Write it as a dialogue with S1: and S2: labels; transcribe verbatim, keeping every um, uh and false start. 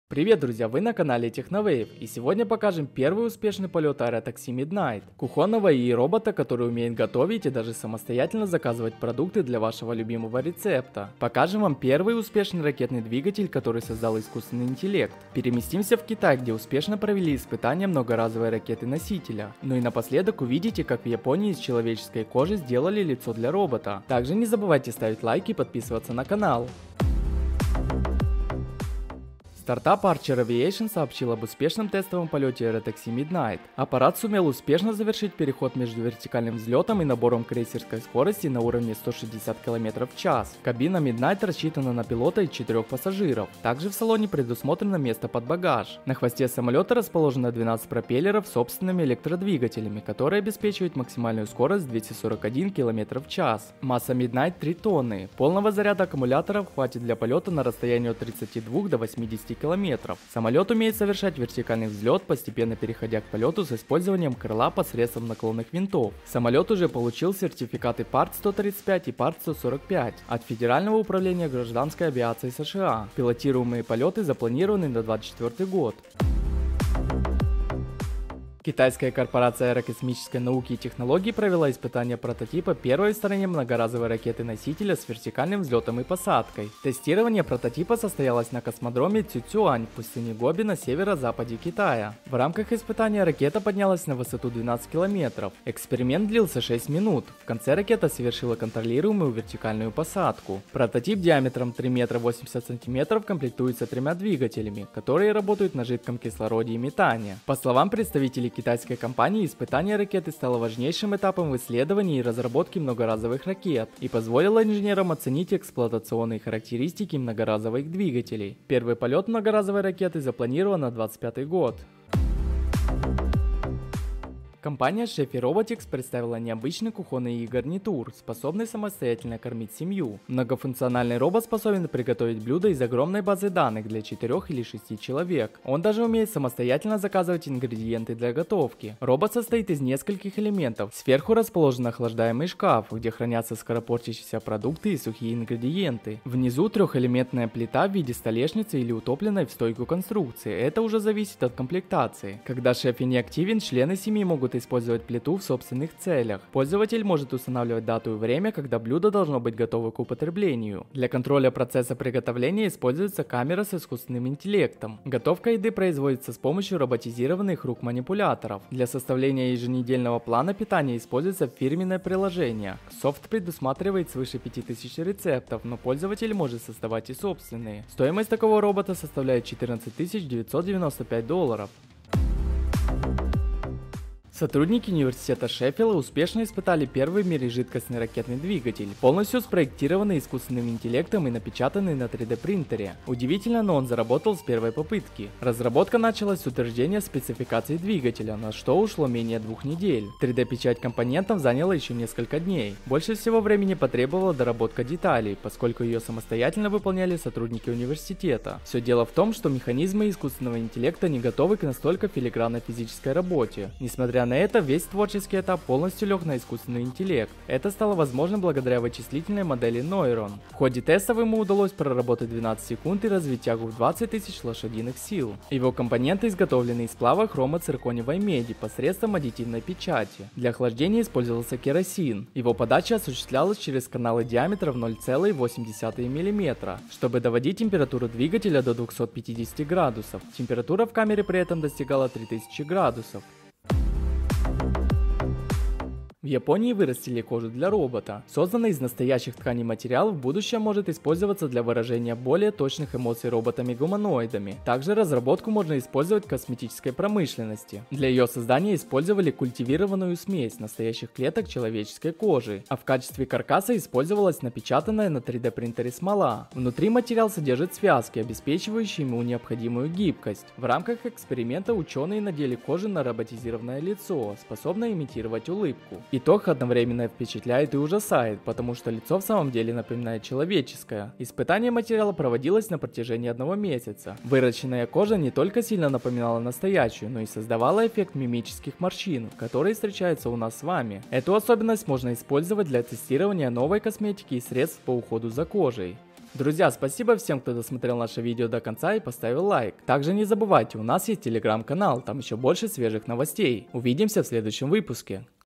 S1: Привет, друзья! Вы на канале Technowave, и сегодня покажем первый успешный полет Aerotaxi Midnight, кухонного и робота, который умеет готовить и даже самостоятельно заказывать продукты для вашего любимого рецепта. Покажем вам первый успешный ракетный двигатель, который создал искусственный интеллект. Переместимся в Китай, где успешно провели испытания многоразовой ракеты-носителя. Ну и напоследок увидите, как в Японии из человеческой кожи сделали лицо для робота. Также не забывайте ставить лайки и подписываться на канал. Стартап Archer Aviation сообщил об успешном тестовом полете Aerotaxi Midnight. Аппарат сумел успешно завершить переход между вертикальным взлетом и набором крейсерской скорости на уровне сто шестьдесят километров в час. Кабина Midnight рассчитана на пилота и четырех пассажиров. Также в салоне предусмотрено место под багаж. На хвосте самолета расположено двенадцать пропеллеров с собственными электродвигателями, которые обеспечивают максимальную скорость двести сорок один километр в час. Масса Midnight три тонны. Полного заряда аккумуляторов хватит для полета на расстоянии от тридцати двух до восьмидесяти километров. Самолет умеет совершать вертикальный взлет, постепенно переходя к полету с использованием крыла посредством наклонных винтов. Самолет уже получил сертификаты парт сто тридцать пять и парт сто сорок пять от Федерального управления гражданской авиации США. Пилотируемые полеты запланированы на две тысячи двадцать четвёртый год. Китайская корпорация аэрокосмической науки и технологий провела испытание прототипа первой в стране многоразовой ракеты-носителя с вертикальным взлетом и посадкой. Тестирование прототипа состоялось на космодроме Цюцюань в пустыне Гоби на северо-западе Китая. В рамках испытания ракета поднялась на высоту двенадцать километров. Эксперимент длился шесть минут. В конце ракета совершила контролируемую вертикальную посадку. Прототип диаметром три метра восемьдесят сантиметров комплектуется тремя двигателями, которые работают на жидком кислороде и метане. По словам представителей китайской компании, испытание ракеты стало важнейшим этапом в исследовании и разработке многоразовых ракет и позволило инженерам оценить эксплуатационные характеристики многоразовых двигателей. Первый полет многоразовой ракеты запланирован на двадцать пятый год. Компания Chefy Robotics представила необычный кухонный гарнитур, способный самостоятельно кормить семью. Многофункциональный робот способен приготовить блюда из огромной базы данных для четырёх или шести человек. Он даже умеет самостоятельно заказывать ингредиенты для готовки. Робот состоит из нескольких элементов. Сверху расположен охлаждаемый шкаф, где хранятся скоропортящиеся продукты и сухие ингредиенты. Внизу трехэлементная плита в виде столешницы или утопленной в стойку конструкции. Это уже зависит от комплектации. Когда Chefy не активен, члены семьи могут использовать плиту в собственных целях. Пользователь может устанавливать дату и время, когда блюдо должно быть готово к употреблению. Для контроля процесса приготовления используется камера с искусственным интеллектом. Готовка еды производится с помощью роботизированных рук манипуляторов. Для составления еженедельного плана питания используется фирменное приложение. Софт предусматривает свыше пяти тысяч рецептов, но пользователь может создавать и собственные. Стоимость такого робота составляет четырнадцать тысяч девятьсот девяносто пять долларов. Сотрудники университета Шеффилда успешно испытали первый в мире жидкостный ракетный двигатель, полностью спроектированный искусственным интеллектом и напечатанный на три дэ принтере. Удивительно, но он заработал с первой попытки. Разработка началась с утверждения спецификаций двигателя, на что ушло менее двух недель. три дэ-печать компонентов заняла еще несколько дней. Больше всего времени потребовала доработка деталей, поскольку ее самостоятельно выполняли сотрудники университета. Все дело в том, что механизмы искусственного интеллекта не готовы к настолько филигранной физической работе. Несмотря на На это весь творческий этап полностью лег на искусственный интеллект. Это стало возможным благодаря вычислительной модели Neuron. В ходе тестов ему удалось проработать двенадцать секунд и развить тягу в двадцать тысяч лошадиных сил. Его компоненты изготовлены из сплава хромо-циркониевой меди посредством аддитивной печати. Для охлаждения использовался керосин. Его подача осуществлялась через каналы диаметром ноль целых восемь десятых миллиметра, чтобы доводить температуру двигателя до двухсот пятидесяти градусов. Температура в камере при этом достигала три тысячи градусов. В Японии вырастили кожу для робота. Созданная из настоящих тканей материалов, в будущем может использоваться для выражения более точных эмоций роботами-гуманоидами. Также разработку можно использовать в косметической промышленности. Для ее создания использовали культивированную смесь настоящих клеток человеческой кожи, а в качестве каркаса использовалась напечатанная на три дэ принтере смола. Внутри материал содержит связки, обеспечивающие ему необходимую гибкость. В рамках эксперимента ученые надели кожу на роботизированное лицо, способное имитировать улыбку. Итог одновременно впечатляет и ужасает, потому что лицо в самом деле напоминает человеческое. Испытание материала проводилось на протяжении одного месяца. Выращенная кожа не только сильно напоминала настоящую, но и создавала эффект мимических морщин, которые встречаются у нас с вами. Эту особенность можно использовать для тестирования новой косметики и средств по уходу за кожей. Друзья, спасибо всем, кто досмотрел наше видео до конца и поставил лайк. Также не забывайте, у нас есть телеграм-канал, там еще больше свежих новостей. Увидимся в следующем выпуске.